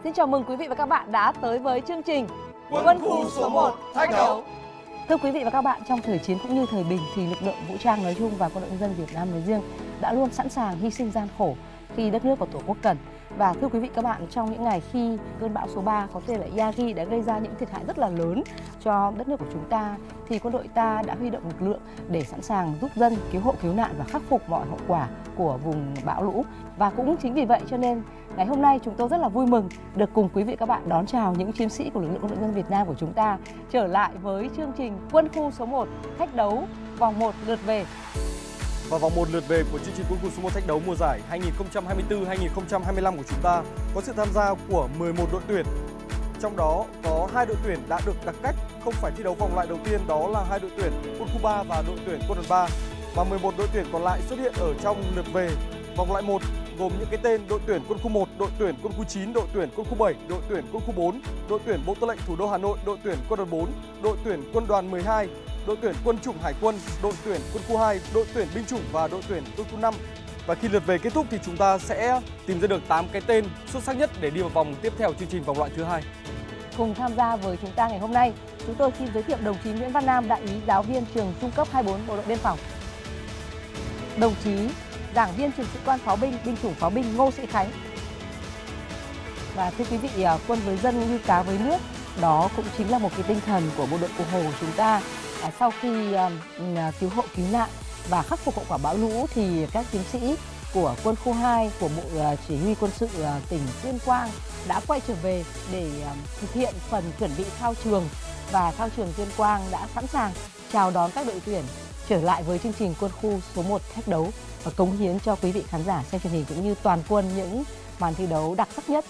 Xin chào mừng quý vị và các bạn đã tới với chương trình Quân khu số 1 Thách đấu. Thưa quý vị và các bạn, trong thời chiến cũng như thời bình thì lực lượng vũ trang nói chung và quân đội nhân dân Việt Nam nói riêng đã luôn sẵn sàng hy sinh gian khổ khi đất nước và tổ quốc cần. Và thưa quý vị các bạn, trong những ngày khi cơn bão số 3 có tên là Yagi đã gây ra những thiệt hại rất là lớn cho đất nước của chúng ta, thì quân đội ta đã huy động lực lượng để sẵn sàng giúp dân cứu hộ cứu nạn và khắc phục mọi hậu quả của vùng bão lũ. Và cũng chính vì vậy cho nên ngày hôm nay chúng tôi rất là vui mừng được cùng quý vị và các bạn đón chào những chiến sĩ của lực lượng quân đội nhân dân Việt Nam của chúng ta trở lại với chương trình Quân khu số 1 Thách đấu vòng 1 lượt về. Và vòng 1 lượt về của chương trình Quân khu số 1 Thách đấu mùa giải 2024-2025 của chúng ta có sự tham gia của 11 đội tuyển. Trong đó có 2 đội tuyển đã được đặc cách không phải thi đấu vòng loại đầu tiên, đó là 2 đội tuyển Quân khu 3 và đội tuyển Quân đoàn 3. Và 11 đội tuyển còn lại xuất hiện ở trong lượt về vòng loại 1 gồm những cái tên đội tuyển Quân khu 1, đội tuyển Quân khu 9, đội tuyển Quân khu 7, đội tuyển Quân khu 4, đội tuyển Bộ Tư lệnh Thủ đô Hà Nội, đội tuyển Quân đoàn 4, đội tuyển Quân đoàn 12, đội tuyển Quân chủng Hải quân, đội tuyển Quân khu 2, đội tuyển Binh chủng và đội tuyển Quân khu 5. Và khi lượt về kết thúc thì chúng ta sẽ tìm ra được 8 cái tên xuất sắc nhất để đi vào vòng tiếp theo chương trình vòng loại thứ 2. Cùng tham gia với chúng ta ngày hôm nay, chúng tôi xin giới thiệu đồng chí Nguyễn Văn Nam, đại úy giáo viên trường trung cấp 24 Bộ đội Biên phòng. Đồng chí giảng viên trường sĩ quan pháo binh, binh chủng pháo binh Ngô Sĩ Khánh. Và thưa quý vị, quân với dân như cá với nước, đó cũng chính là một cái tinh thần của bộ đội Cụ Hồ của chúng ta. Sau khi cứu hộ cứu nạn và khắc phục hậu quả bão lũ thì các chiến sĩ của quân khu 2 của Bộ Chỉ huy Quân sự tỉnh Tuyên Quang đã quay trở về để thực hiện phần chuẩn bị thao trường, và thao trường Tuyên Quang đã sẵn sàng chào đón các đội tuyển trở lại với chương trình Quân khu số 1 Thách đấu và cống hiến cho quý vị khán giả xem truyền hình cũng như toàn quân những màn thi đấu đặc sắc nhất.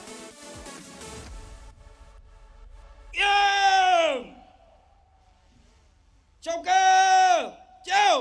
Chào cơ! Chào!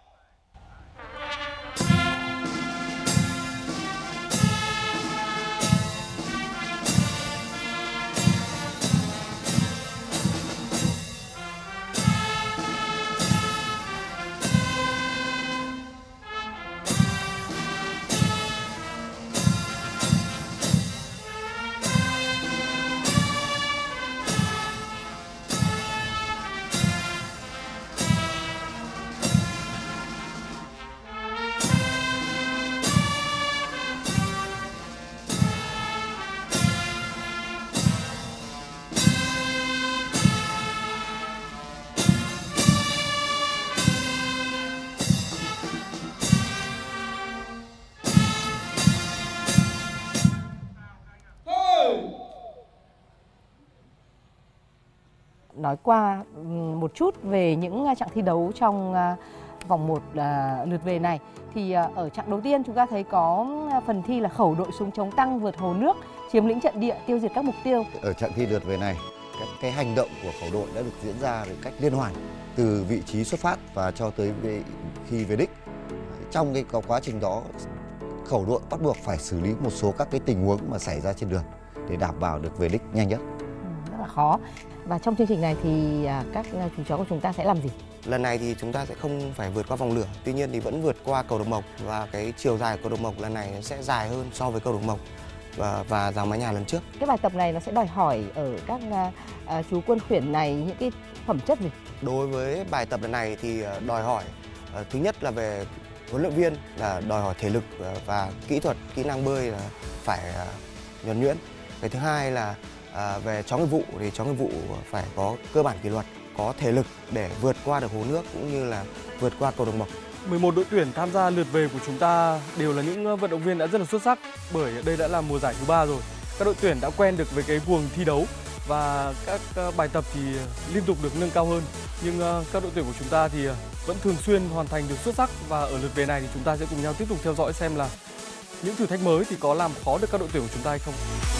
Nói qua một chút về những trạng thi đấu trong vòng 1 lượt về này thì ở trạng đầu tiên chúng ta thấy có phần thi là khẩu đội súng chống tăng vượt hồ nước, chiếm lĩnh trận địa, tiêu diệt các mục tiêu. Ở trạng thi lượt về này, các cái hành động của khẩu đội đã được diễn ra một cách liên hoàn từ vị trí xuất phát và cho tới khi về đích. Trong cái quá trình đó, khẩu đội bắt buộc phải xử lý một số các cái tình huống mà xảy ra trên đường để đảm bảo được về đích nhanh nhất. Rất là khó. Và trong chương trình này thì các chú chó của chúng ta sẽ làm gì? Lần này thì chúng ta sẽ không phải vượt qua vòng lửa, tuy nhiên thì vẫn vượt qua cầu Đồng Mộc, và cái chiều dài của cầu Đồng Mộc lần này sẽ dài hơn so với cầu Đồng Mộc và rào mái nhà lần trước. Cái bài tập này nó sẽ đòi hỏi ở các chú quân khuyển này những cái phẩm chất gì? Đối với bài tập lần này thì đòi hỏi thứ nhất là về huấn luyện viên, là đòi hỏi thể lực và kỹ thuật, kỹ năng bơi là phải nhuần nhuyễn. Cái thứ hai là về chó nghiệp vụ thì chó nghiệp vụ phải có cơ bản kỷ luật, có thể lực để vượt qua được hồ nước cũng như là vượt qua cầu Đồng Mộc. 11 đội tuyển tham gia lượt về của chúng ta đều là những vận động viên đã rất là xuất sắc, bởi đây đã là mùa giải thứ 3 rồi. Các đội tuyển đã quen được với cái guồng thi đấu và các bài tập thì liên tục được nâng cao hơn. Nhưng các đội tuyển của chúng ta thì vẫn thường xuyên hoàn thành được xuất sắc, và ở lượt về này thì chúng ta sẽ cùng nhau tiếp tục theo dõi xem là những thử thách mới thì có làm khó được các đội tuyển của chúng ta hay không.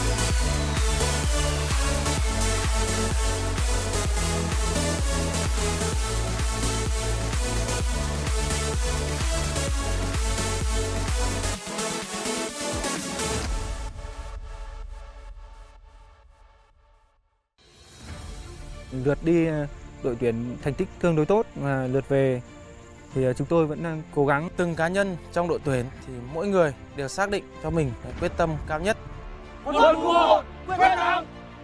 Lượt đi đội tuyển thành tích tương đối tốt, và lượt về thì chúng tôi vẫn đang cố gắng. Từng cá nhân trong đội tuyển thì mỗi người đều xác định cho mình quyết tâm cao nhất. Quân khu 1 quyết thắng.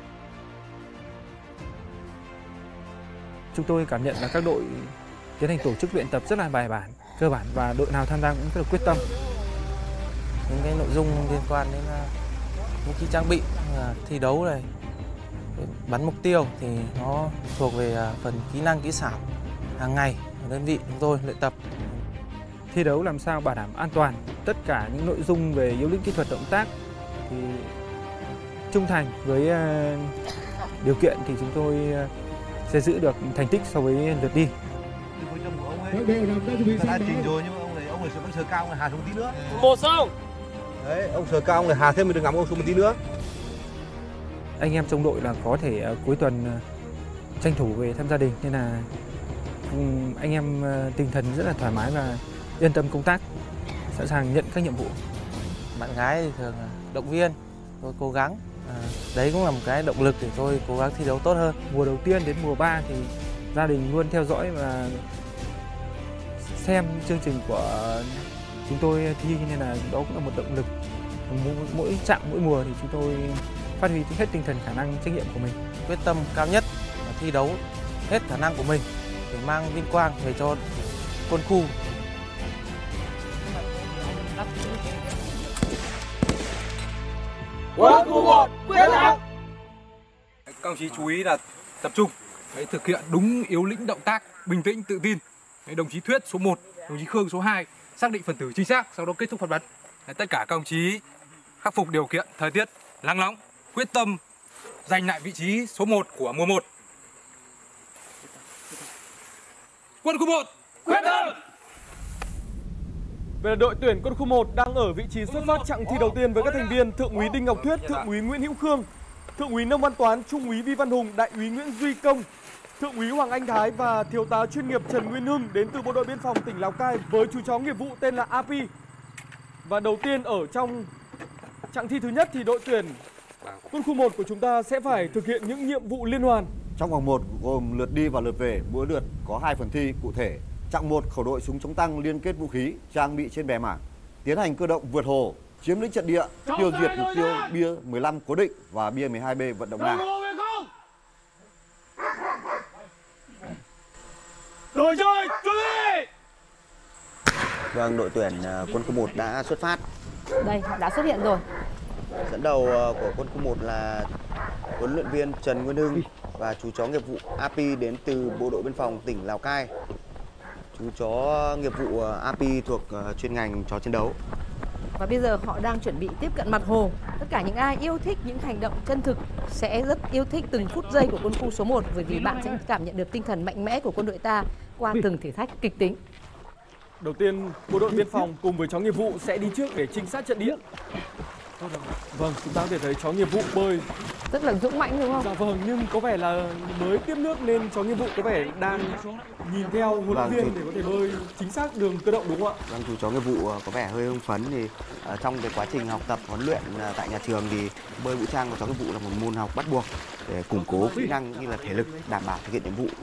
Chúng tôi cảm nhận là các đội tiến hành tổ chức luyện tập rất là bài bản, cơ bản và đội nào tham gia cũng rất là quyết tâm. Những cái nội dung liên quan đến vũ khí trang bị, thi đấu này, bắn mục tiêu thì nó thuộc về phần kỹ năng kỹ xảo hàng ngày ở đơn vị chúng tôi luyện tập. Thi đấu làm sao bảo đảm an toàn, tất cả những nội dung về yếu lĩnh kỹ thuật động tác thì trung thành với điều kiện thì chúng tôi sẽ giữ được thành tích so với lượt đi. Đã trình rồi nhưng mà ông này vẫn sờ cao, ông này hạ xuống tí nữa. Một xong. Đấy, ông sờ cao, ông này hạ thêm mình được ngắm ông xuống một tí nữa. Anh em trong đội là có thể cuối tuần tranh thủ về thăm gia đình nên là anh em tinh thần rất là thoải mái và yên tâm công tác, sẵn sàng nhận các nhiệm vụ. Bạn gái thì thường động viên tôi cố gắng, đấy cũng là một cái động lực để tôi cố gắng thi đấu tốt hơn. Mùa đầu tiên đến mùa 3 thì gia đình luôn theo dõi và xem chương trình của chúng tôi thi nên là đó cũng là một động lực. Mỗi chặng mỗi mùa thì chúng tôi phát huy hết tinh thần khả năng trách nhiệm của mình. Quyết tâm cao nhất là thi đấu hết khả năng của mình để mang vinh quang về cho quân khu. Quân khu 1 quyết thắng. Các đồng chí chú ý là tập trung, thực hiện đúng yếu lĩnh động tác, bình tĩnh, tự tin. Đồng chí Thuyết số 1, đồng chí Khương số 2 xác định phần tử chính xác, sau đó kết thúc phát bắn. Tất cả các đồng chí khắc phục điều kiện thời tiết nắng nóng, quyết tâm giành lại vị trí số 1 của mùa 1. Quân khu 1 quyết tâm. Về đội tuyển quân khu 1 đang ở vị trí xuất phát chặng thi đầu tiên với các thành viên Thượng úy Đinh Ngọc Thuyết, Thượng úy Nguyễn Hữu Khương, Thượng úy Nông Văn Toán, Trung úy Vi Văn Hùng, Đại úy Nguyễn Duy Công, Thượng úy Hoàng Anh Thái và Thiếu tá chuyên nghiệp Trần Nguyên Hưng đến từ Bộ đội Biên phòng tỉnh Lào Cai với chú chó nghiệp vụ tên là Api. Và đầu tiên ở trong chặng thi thứ nhất thì đội tuyển quân khu 1 của chúng ta sẽ phải thực hiện những nhiệm vụ liên hoàn. Trong vòng 1 gồm lượt đi và lượt về, mỗi lượt có 2 phần thi cụ thể. Chặng 1 khẩu đội súng chống tăng liên kết vũ khí, trang bị trên bè mảng, tiến hành cơ động vượt hồ, chiếm lĩnh trận địa, tiêu diệt mục tiêu bia 15 cố định và bia 12B vận động ngang. Đội chơi chuẩn bị. Vâng, đội tuyển quân khu 1 đã xuất phát. Đây, họ đã xuất hiện rồi. Dẫn đầu của quân khu 1 là huấn luyện viên Trần Nguyên Hưng và chú chó nghiệp vụ Api đến từ Bộ đội Biên phòng tỉnh Lào Cai. Chú chó nghiệp vụ Api thuộc chuyên ngành chó chiến đấu. Và bây giờ họ đang chuẩn bị tiếp cận mặt hồ. Tất cả những ai yêu thích những hành động chân thực sẽ rất yêu thích từng phút giây của quân khu số 1 bởi vì bạn sẽ cảm nhận được tinh thần mạnh mẽ của quân đội ta qua từng thử thách kịch tính. Đầu tiên, Bộ đội Biên phòng cùng với chó nghiệp vụ sẽ đi trước để trinh sát trận địa. Vâng, chúng ta có thể thấy chó nghiệp vụ bơi rất là dũng mãnh đúng không? Dạ vâng, nhưng có vẻ là mới tiếp nước nên chó nghiệp vụ có vẻ đang nhìn theo huấn luyện viên để có thể bơi chính xác đường cơ động đúng không ạ? Vâng, chú chó nghiệp vụ có vẻ hơi hưng phấn thì trong cái quá trình học tập huấn luyện tại nhà trường thì bơi vũ trang của chó nghiệp vụ là một môn học bắt buộc để củng cố kỹ năng như là thể lực, đảm bảo thực hiện nhiệm vụ.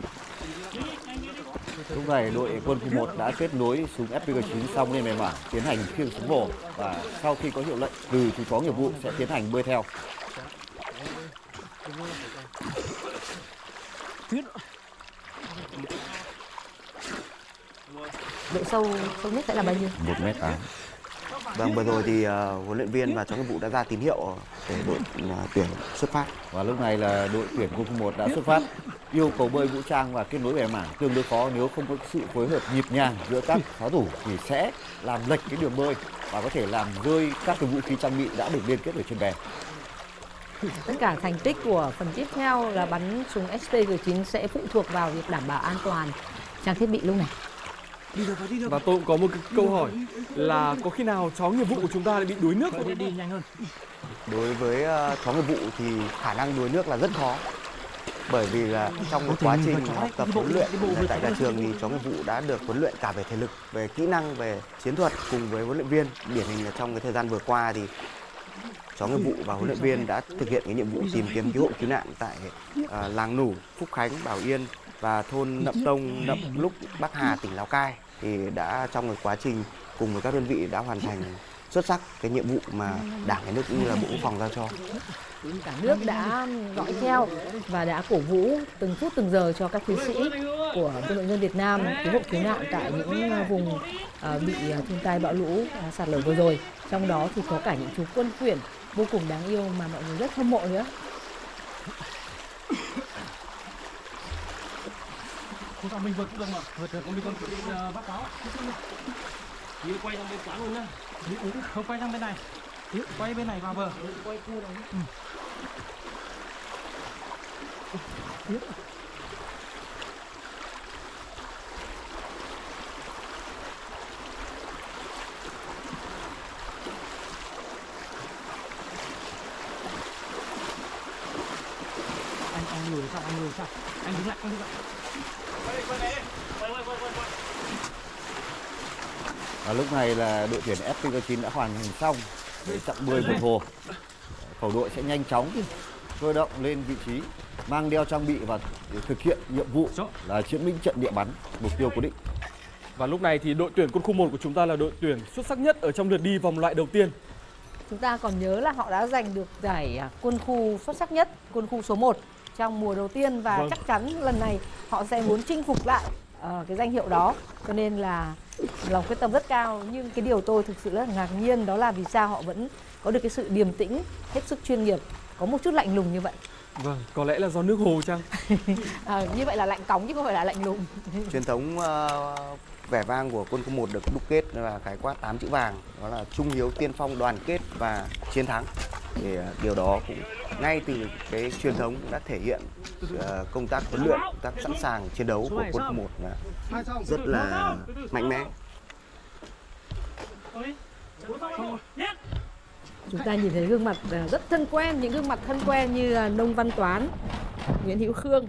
Lúc này đội quân khu 1 đã kết nối súng FPG9 xong lên bề mảng, tiến hành khiêng súng vồ và sau khi có hiệu lệnh từ chú chó nghiệp vụ sẽ tiến hành bơi theo. Độ sâu nhất sẽ là bao nhiêu? 1m8. Vâng, vừa rồi thì huấn luyện viên và chó nghiệp vụ đã ra tín hiệu để đội tuyển xuất phát. Và lúc này là đội tuyển quân khu 1 đã xuất phát. Yêu cầu bơi vũ trang và kết nối bè mảng tương đối khó, nếu không có sự phối hợp nhịp nhàng giữa các pháo thủ thì sẽ làm lệch cái đường bơi và có thể làm rơi các cái vũ khí trang bị đã được liên kết ở trên bè. Tất cả thành tích của phần tiếp theo là bắn súng SPG9 sẽ phụ thuộc vào việc đảm bảo an toàn trang thiết bị lúc này. Và tôi cũng có một cái câu hỏi là có khi nào chó nghiệp vụ của chúng ta lại bị đuối nước không? Đi nhanh hơn. Đối với chó nghiệp vụ thì khả năng đuối nước là rất khó. Bởi vì là trong một quá trình học tập huấn luyện tại nhà trường thì chó nghiệp vụ đã được huấn luyện cả về thể lực, về kỹ năng, về chiến thuật cùng với huấn luyện viên. Điển hình là trong cái thời gian vừa qua thì chó nghiệp vụ và huấn luyện viên đã thực hiện cái nhiệm vụ tìm kiếm cứu hộ cứu nạn tại làng Nủ, Phúc Khánh, Bảo Yên và thôn Nậm Tông, Nậm Lúc, Bắc Hà, tỉnh Lào Cai. Thì đã trong cái quá trình cùng với các đơn vị đã hoàn thành xuất sắc cái nhiệm vụ mà Đảng, Nhà nước cũng như là Bộ Quốc phòng giao cho. Cả nước đã dõi theo và đã cổ vũ từng phút từng giờ cho các chiến sĩ của Quân đội nhân dân Việt Nam cứu hộ cứu nạn tại những vùng bị thiên tai bão lũ, sạt lở vừa rồi. Trong đó thì có cả những chú quân khuyển vô cùng đáng yêu mà mọi người rất hâm mộ nữa. Không sao, mình vượt cũng được mà. Vượt được, mình còn bắt báo. Đi quay sang bên quán luôn nhá. Không quay sang bên này. Quay bên này vào bờ. Quay khu này. Anh lùi sao? Anh đứng lại, Và lúc này là đội tuyển FPG9 đã hoàn thành xong cái chặng bơi vượt hồ. Khẩu đội sẽ nhanh chóng cơ động lên vị trí, mang đeo trang bị và thực hiện nhiệm vụ là chiếm lĩnh trận địa bắn, mục tiêu cố định. Và lúc này thì đội tuyển quân khu 1 của chúng ta là đội tuyển xuất sắc nhất ở trong lượt đi vòng loại đầu tiên. Chúng ta còn nhớ là họ đã giành được giải quân khu xuất sắc nhất, quân khu số 1 trong mùa đầu tiên và chắc chắn lần này họ sẽ muốn chinh phục lại cái danh hiệu đó. Cho nên là lòng quyết tâm rất cao, nhưng cái điều tôi thực sự rất là ngạc nhiên đó là vì sao họ vẫn có được cái sự điềm tĩnh, hết sức chuyên nghiệp, có một chút lạnh lùng như vậy. Vâng, có lẽ là do nước hồ chăng? Như vậy là lạnh cóng chứ không phải là lạnh lùng. Truyền thống vẻ vang của quân khu 1 được đúc kết là khái quát 8 chữ vàng, đó là trung hiếu, tiên phong, đoàn kết và chiến thắng. Thì điều đó cũng ngay từ cái truyền thống đã thể hiện công tác huấn luyện, công tác sẵn sàng chiến đấu của quân khu 1 là rất là mạnh mẽ. Chúng ta nhìn thấy gương mặt rất thân quen, những gương mặt thân quen như Nông Văn Toán, Nguyễn Hữu Khương.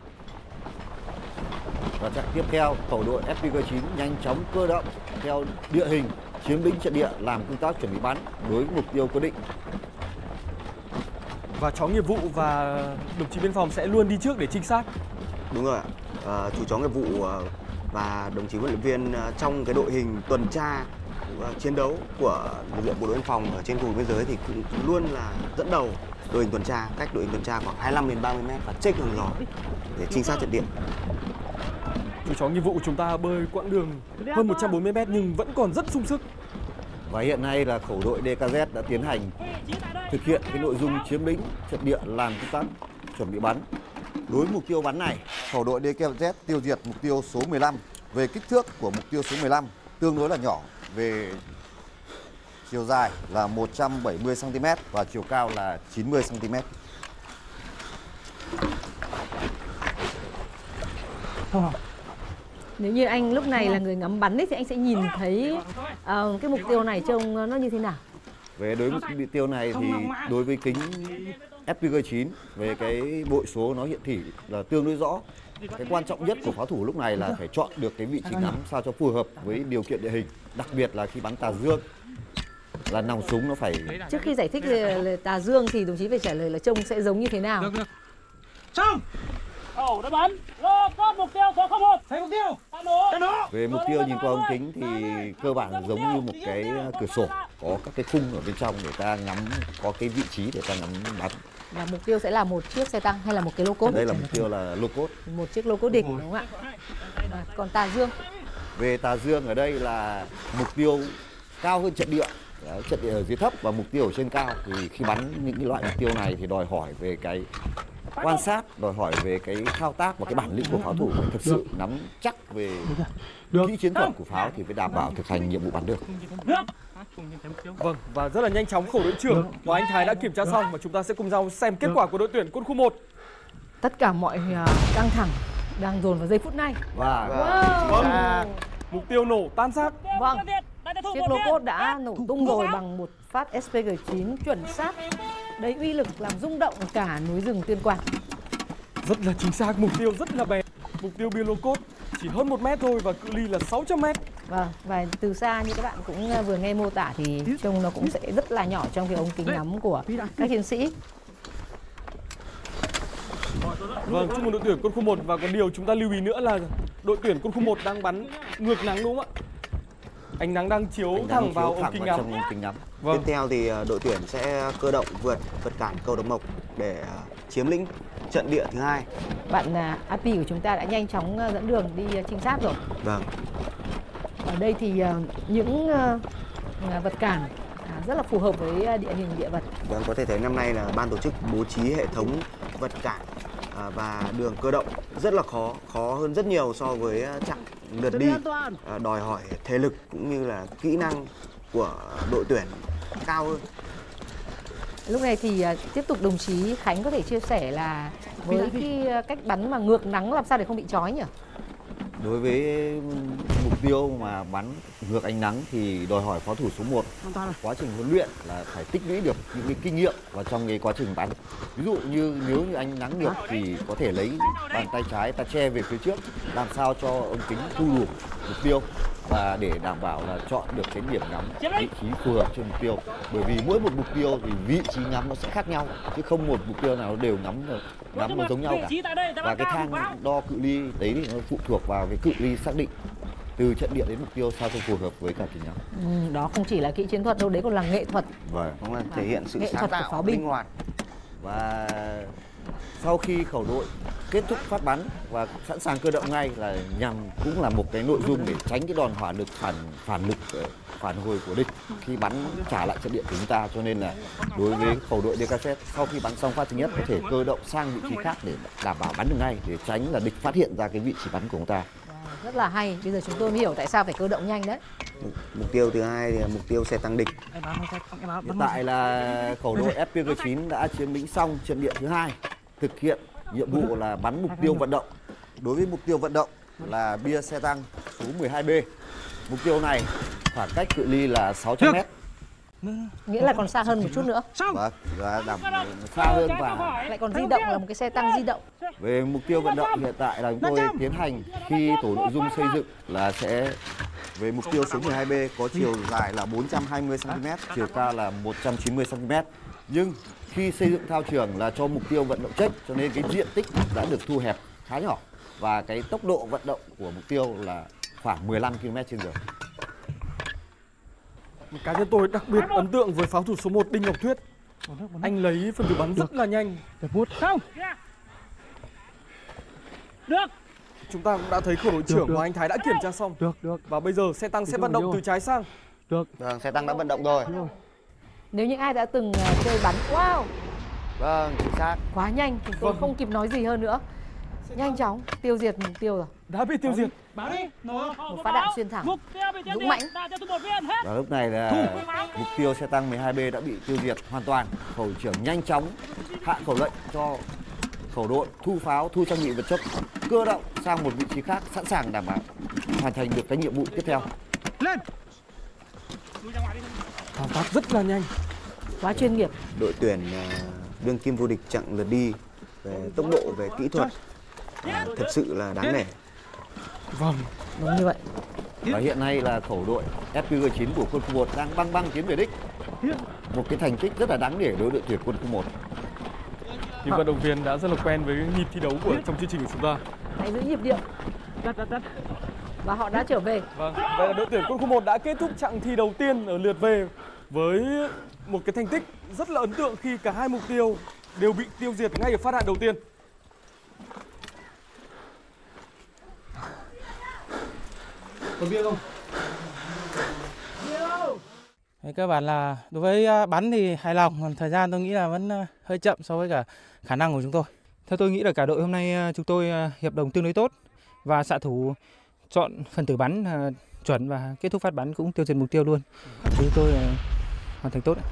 Và chặng tiếp theo, khẩu đội FPG9 nhanh chóng cơ động theo địa hình, chiếm lĩnh trận địa, làm công tác chuẩn bị bắn đối với mục tiêu cố định. Và chó nghiệp vụ và đồng chí biên phòng sẽ luôn đi trước để trinh sát. Đúng rồi ạ. Chú chó nghiệp vụ và đồng chí huấn luyện viên trong cái đội hình tuần tra chiến đấu của lực lượng bộ đội biên phòng ở trên khu vực biên giới thì cũng luôn là dẫn đầu đội hình tuần tra, cách đội hình tuần tra khoảng 25 đến 30 mét và chếch đường gió để trinh sát trận địa. Chú chó nghiệp vụ của chúng ta bơi quãng đường hơn 140 mét nhưng vẫn còn rất sung sức. Và hiện nay là khẩu đội DKZ đã tiến hành thực hiện cái nội dung chiếm lĩnh trận địa, làm công tác chuẩn bị bắn. Đối với mục tiêu bắn này, khẩu đội DKZ tiêu diệt mục tiêu số 15. Về kích thước của mục tiêu số 15 tương đối là nhỏ, về chiều dài là 170 cm và chiều cao là 90 cm. Nếu như anh lúc này là người ngắm bắn ấy, thì anh sẽ nhìn thấy cái mục tiêu này trông nó như thế nào? Về đối với mục tiêu này thì đối với kính FPG9 về cái bội số nó hiện thị là tương đối rõ. Cái quan trọng nhất của pháo thủ lúc này là phải chọn được cái vị trí ngắm sao cho phù hợp với điều kiện địa hình, đặc biệt là khi bắn tà dương là nòng súng nó phải. Trước khi giải thích về tà dương thì đồng chí phải trả lời là trông sẽ giống như thế nào. Xong. Ổ đã bắn. Lô có mục tiêu số 01. Thấy mục tiêu. Về mục tiêu nhìn qua ống kính thì cơ bản là giống như một cái cửa sổ, có các cái khung ở bên trong để ta ngắm, có cái vị trí để ta ngắm bắn. Và mục tiêu sẽ là một chiếc xe tăng hay là một cái lô cốt? Đây là mục tiêu là lô cốt. Một chiếc lô cốt địch đúng không ạ? Còn tà dương? Về tà dương ở đây là mục tiêu cao hơn trận địa. Đấy, trận địa ở dưới thấp và mục tiêu ở trên cao. Thì khi bắn những cái loại mục tiêu này thì đòi hỏi về cái quan sát, đòi hỏi về cái thao tác và cái bản lĩnh của pháo thủ phải thực sự nắm chắc về kỹ chiến thuật của pháo thì phải đảm bảo thực hành nhiệm vụ bắn được. Vâng, và rất là nhanh chóng khẩu đội trưởng và anh Thái đã kiểm tra xong và chúng ta sẽ cùng nhau xem kết quả của đội tuyển quân khu 1. Tất cả mọi căng thẳng đang dồn vào giây phút này. Và mục tiêu nổ tan xác. Vâng, chiếc lô cốt đã nổ tung rồi bằng một phát SPG9 chuẩn xác. Đấy, uy lực làm rung động cả núi rừng Tuyên Quang. Rất là chính xác, mục tiêu rất là bé. Mục tiêu bia lô cốt chỉ hơn 1 mét thôi và cự ly là 600 mét. Vâng, và từ xa như các bạn cũng vừa nghe mô tả thì trông nó cũng sẽ rất là nhỏ trong cái ống kính ngắm của các chiến sĩ. Vâng, chúc mừng đội tuyển quân khu 1 và còn điều chúng ta lưu ý nữa là đội tuyển quân khu 1 đang bắn ngược nắng đúng không ạ? Ánh nắng đang chiếu Ánh nắng thẳng chiếu vào ống thẳng kính vào ngắm. trong ống kính ngắm. Vâng. Tiếp theo thì đội tuyển sẽ cơ động vượt vật cản cầu Độc Mộc để chiếm lĩnh trận địa thứ hai. Bạn Api của chúng ta đã nhanh chóng dẫn đường đi trinh sát rồi. Vâng. Ở đây thì những vật cản rất là phù hợp với địa hình địa vật. Vâng, có thể thấy năm nay là ban tổ chức bố trí hệ thống vật cản và đường cơ động rất là khó hơn rất nhiều so với chặng lượt đi, đòi hỏi thể lực cũng như là kỹ năng của đội tuyển cao hơn. Lúc này thì tiếp tục đồng chí Khánh có thể chia sẻ là với cái cách bắn mà ngược nắng làm sao để không bị chói nhỉ? Đối với mục tiêu mà bắn ngược ánh nắng thì đòi hỏi pháo thủ số 1 quá trình huấn luyện là phải tích lũy được những cái kinh nghiệm vào trong cái quá trình bắn. Ví dụ như nếu như ánh nắng ngược thì có thể lấy bàn tay trái ta che về phía trước, làm sao cho ống kính thu đủ mục tiêu và để đảm bảo là chọn được cái điểm ngắm vị trí phù hợp cho mục tiêu. Bởi vì mỗi một mục tiêu thì vị trí ngắm nó sẽ khác nhau, chứ không một mục tiêu nào đều ngắm nó giống nhau cả. Và cái thang đo cự ly đấy thì nó phụ thuộc vào cái cự ly xác định từ trận địa đến mục tiêu sao cho phù hợp với cả kính ngắm. Đó không chỉ là kỹ chiến thuật đâu, đấy còn là nghệ thuật. Vâng, Đúng là thể hiện sự nghệ sáng thuật của tạo, pháo binh. linh hoạt. Và sau khi khẩu đội kết thúc phát bắn và sẵn sàng cơ động ngay là nhằm cũng là một cái nội dung để tránh cái đòn hỏa lực phản hồi của địch khi bắn trả lại trận địa của chúng ta, cho nên là đối với khẩu đội DKZ sau khi bắn xong phát thứ nhất có thể cơ động sang vị trí khác để đảm bảo bắn được ngay, để tránh là địch phát hiện ra cái vị trí bắn của chúng ta. Rất là hay, bây giờ chúng tôi mới hiểu tại sao phải cơ động nhanh đấy. Mục tiêu thứ hai thì là mục tiêu xe tăng địch. Hiện tại là khẩu đội FPG9 đã chiếm lĩnh xong trận địa thứ hai, thực hiện nhiệm vụ là bắn mục tiêu vận động. Đối với mục tiêu vận động là bia xe tăng số 12B. Mục tiêu này khoảng cách cự ly là 600 m. Nghĩa là còn xa hơn một chút nữa. Vâng, và đảm xa hơn và Lại còn di động, là một cái xe tăng di động. về mục tiêu vận động hiện tại là chúng tôi tiến hành khi tổ nội dung xây dựng là sẽ về mục tiêu số 12B có chiều dài là 420 cm, chiều cao là 190 cm. Nhưng khi xây dựng thao trường là cho mục tiêu vận động check, cho nên cái diện tích đã được thu hẹp khá nhỏ và cái tốc độ vận động của mục tiêu là khoảng 15 km/h. Cá nhân tôi đặc biệt ấn tượng với pháo thủ số 1 Đinh Ngọc Thuyết. Anh lấy phần tử bắn rất là nhanh. Được. Chúng ta cũng đã thấy khẩu đội trưởng và anh Thái đã kiểm tra xong. Và bây giờ xe tăng sẽ vận động từ trái sang. Vâng, xe tăng đã vận động rồi. Nếu những ai đã từng chơi bắn, wow, Vâng, chính xác. quá nhanh, chúng tôi không kịp nói gì hơn nữa. Nhanh chóng tiêu diệt mục tiêu rồi. Đã bị tiêu diệt. Một phát đạn xuyên thẳng, dũng mãnh. Và lúc này là mục tiêu xe tăng 12B đã bị tiêu diệt hoàn toàn. Khẩu trưởng nhanh chóng hạ khẩu lệnh cho khẩu đội thu pháo, thu trang bị vật chất, cơ động sang một vị trí khác, sẵn sàng đảm bảo hoàn thành được cái nhiệm vụ tiếp theo. Lên. Thao tác rất là nhanh. Quá chuyên nghiệp. Đội tuyển đương kim vô địch chặng lượt đi về tốc độ, về kỹ thuật thật sự là đáng nể. Vâng, Đúng như vậy. Và hiện nay là khẩu đội FPG9 của quân khu 1 đang băng tiến về đích. Một cái thành tích rất là đáng nể đối với đội tuyển quân khu 1. những vận động viên đã rất là quen với nhịp thi đấu của trong chương trình của chúng ta. Hãy giữ nhịp điệu. Và họ đã trở về. Vâng, vậy là đội tuyển quân khu 1 đã kết thúc chặng thi đầu tiên ở lượt về với một cái thành tích rất là ấn tượng khi cả hai mục tiêu đều bị tiêu diệt ngay ở phát đạn đầu tiên. Còn bia không? Cơ bản là đối với bắn thì hài lòng, còn thời gian tôi nghĩ là vẫn hơi chậm so với cả khả năng của chúng tôi. Theo tôi nghĩ là cả đội hôm nay chúng tôi hiệp đồng tương đối tốt và xạ thủ chọn phần tử bắn chuẩn và kết thúc phát bắn cũng tiêu diệt mục tiêu luôn. Chúng tôi hoàn thành tốt.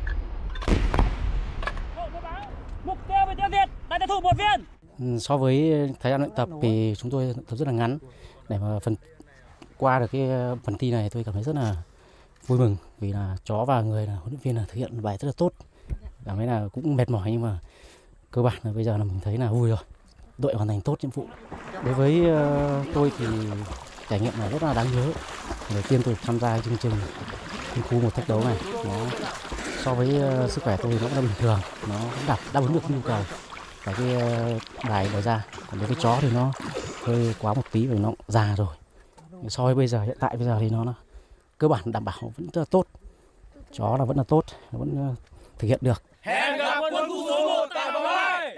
Mục tiêu bị tiêu diệt, đại tử thủ 1 viên. So với thời gian luyện tập thì chúng tôi tập rất là ngắn, để mà qua được cái phần thi này tôi cảm thấy rất là vui mừng, vì là chó và người là huấn luyện viên là thực hiện bài rất là tốt. Cảm thấy là cũng mệt mỏi nhưng mà cơ bản là bây giờ là mình thấy là vui rồi. Đội hoàn thành tốt nhiệm vụ. Đối với tôi thì trải nghiệm này rất là đáng nhớ. Đầu tiên tôi tham gia chương trình quân khu 1 thách đấu này, nó so với sức khỏe tôi nó cũng là bình thường, nó cũng đáp ứng được nhu cầu và cái bài đề ra. Còn đối với chó thì nó hơi quá một tí vì nó già rồi. So với hiện tại bây giờ thì nó cơ bản đảm bảo vẫn rất là tốt. Chó là vẫn là tốt, vẫn thực hiện được. Hẹn gặp quân khu số 1 tại vòng 2.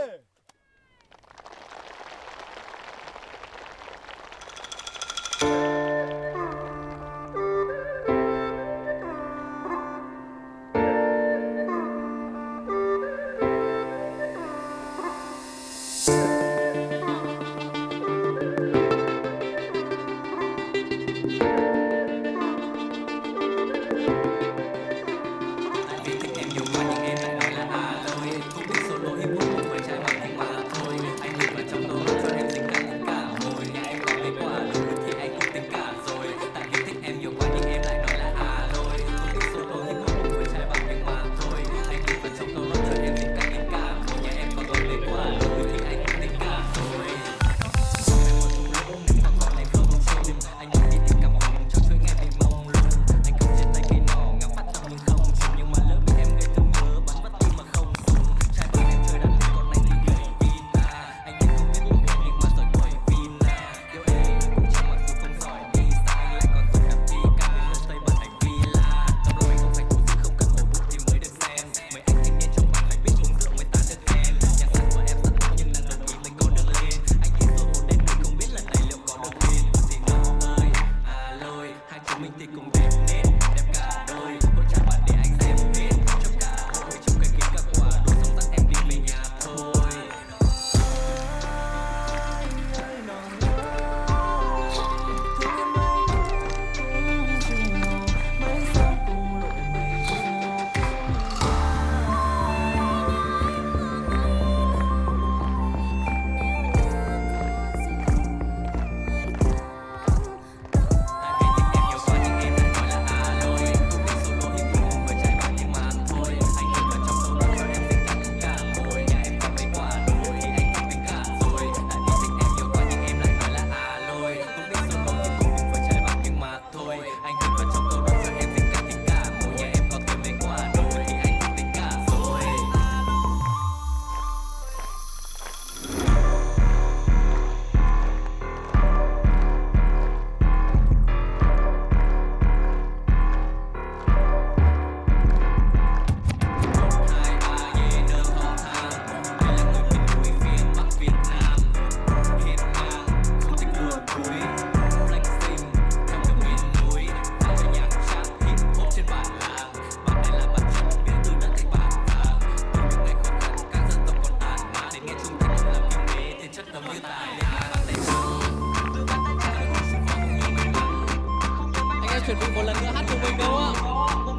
Chuẩn bị một lần nữa hát cùng mình đúng không?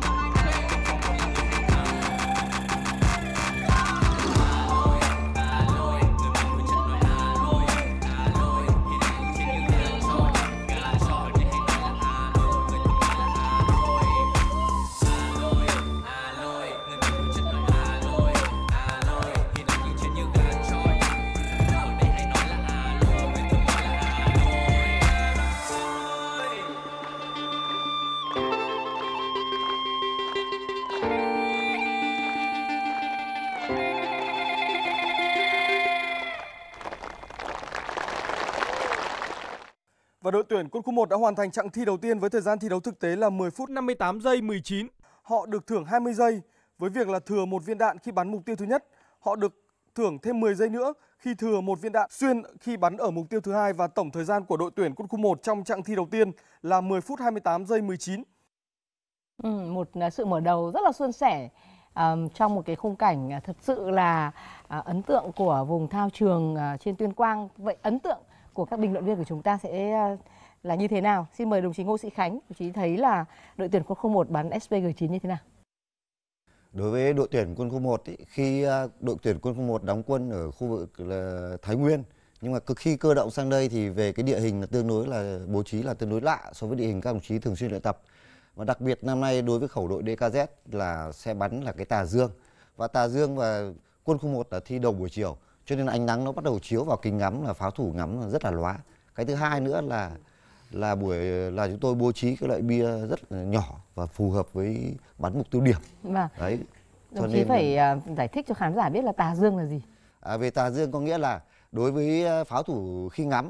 Và đội tuyển quân khu 1 đã hoàn thành chặng thi đầu tiên với thời gian thi đấu thực tế là 10 phút 58 giây 19. Họ được thưởng 20 giây với việc là thừa một viên đạn khi bắn mục tiêu thứ nhất. Họ được thưởng thêm 10 giây nữa khi thừa một viên đạn xuyên khi bắn ở mục tiêu thứ hai, và tổng thời gian của đội tuyển quân khu 1 trong chặng thi đầu tiên là 10 phút 28 giây 19. Một sự mở đầu rất là suôn sẻ trong một cái khung cảnh thật sự là ấn tượng của vùng thao trường trên Tuyên Quang. Vậy ấn tượng của các bình luận viên của chúng ta sẽ là như thế nào? Xin mời đồng chí Ngô Sĩ Khánh. Đồng chí thấy là đội tuyển quân khu 1 bắn SPG9 như thế nào? Đối với đội tuyển quân khu 1 ý, khi đội tuyển quân khu 1 đóng quân ở khu vực là Thái Nguyên, nhưng mà khi cơ động sang đây thì về cái địa hình là tương đối là bố trí là tương đối lạ so với địa hình các đồng chí thường xuyên luyện tập. Và đặc biệt năm nay đối với khẩu đội DKZ là sẽ bắn là cái Tà Dương, và Tà Dương và quân khu 1 là thi đầu buổi chiều, cho nên ánh nắng nó bắt đầu chiếu vào kính ngắm, là pháo thủ ngắm là rất là lóa. Cái thứ hai nữa là chúng tôi bố trí cái loại bia rất là nhỏ và phù hợp với bắn mục tiêu điểm. Đấy. Đồng chí phải giải thích cho khán giả biết là Tà Dương là gì. Về Tà Dương có nghĩa là đối với pháo thủ khi ngắm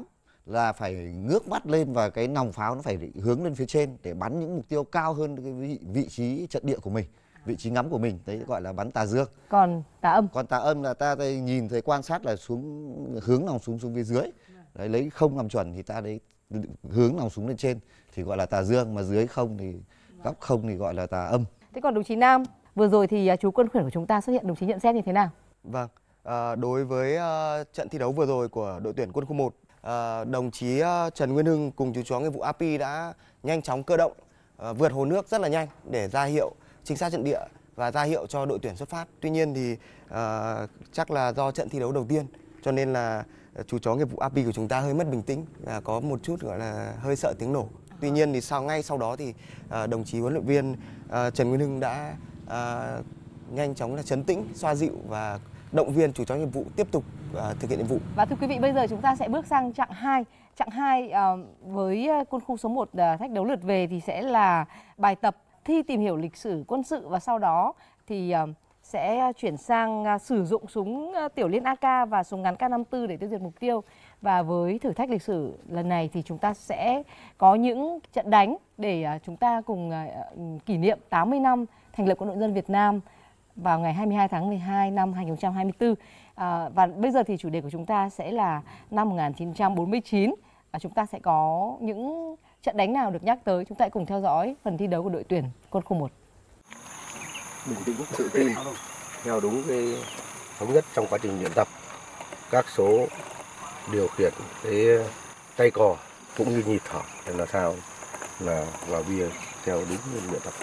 là phải ngước mắt lên và cái nòng pháo nó phải hướng lên phía trên để bắn những mục tiêu cao hơn cái vị trí trận địa của mình, vị trí ngắm của mình. Đấy gọi là bắn tà dương. Còn tà âm? Còn tà âm là ta đây nhìn thấy quan sát là hướng nòng súng xuống phía dưới. Đấy, lấy không làm chuẩn thì ta đấy hướng nòng súng lên trên thì gọi là tà dương, mà dưới không thì góc không thì gọi là tà âm. Thế còn đồng chí Nam, vừa rồi thì chú quân khuyển của chúng ta xuất hiện, đồng chí nhận xét như thế nào? Vâng, đối với trận thi đấu vừa rồi của đội tuyển quân khu 1, đồng chí Trần Nguyên Hưng cùng chú chó nghiệp vụ AP đã nhanh chóng cơ động, vượt hồ nước rất là nhanh để ra hiệu chính xác trận địa và ra hiệu cho đội tuyển xuất phát. Tuy nhiên thì chắc là do trận thi đấu đầu tiên cho nên là chú chó nghiệp vụ AP của chúng ta hơi mất bình tĩnh, có một chút gọi là hơi sợ tiếng nổ. Tuy nhiên thì ngay sau đó thì đồng chí huấn luyện viên Trần Nguyên Hưng đã nhanh chóng là trấn tĩnh, xoa dịu và động viên chú chó nghiệp vụ tiếp tục thực hiện nhiệm vụ. Và thưa quý vị, bây giờ chúng ta sẽ bước sang chặng 2. Chặng 2 với quân khu số 1 thách đấu lượt về thì sẽ là bài tập thi tìm hiểu lịch sử quân sự, và sau đó thì sẽ chuyển sang sử dụng súng tiểu liên AK và súng ngắn K54 để tiêu diệt mục tiêu. Và với thử thách lịch sử lần này thì chúng ta sẽ có những trận đánh để chúng ta cùng kỷ niệm 80 năm thành lập Quân đội Nhân dân Việt Nam vào ngày 22 tháng 12 năm 2024. Và bây giờ thì chủ đề của chúng ta sẽ là năm 1949. Chúng ta sẽ có những trận đánh nào được nhắc tới. Chúng ta hãy cùng theo dõi phần thi đấu của đội tuyển quân khu 1. Bình tĩnh, tự tin, theo đúng cái thống nhất trong quá trình luyện tập. Các số điều khiển cái tay cò cũng như nhịp thở để làm sao là vào bia theo đúng luyện tập.